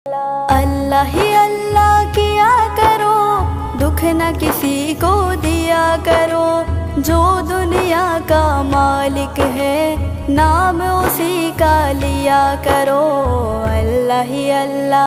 अल्लाह ही अल्लाह किया करो, दुख न किसी को दिया करो। जो दुनिया का मालिक है, नाम उसी का लिया करो। अल्लाह ही अल्लाह।